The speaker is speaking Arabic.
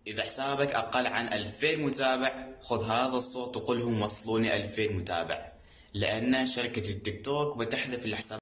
إذا حسابك أقل عن 2000 متابع خذ هذا الصوت وقل لهم وصلوني 2000 متابع، لأن شركة التيك توك بتحذف الحساب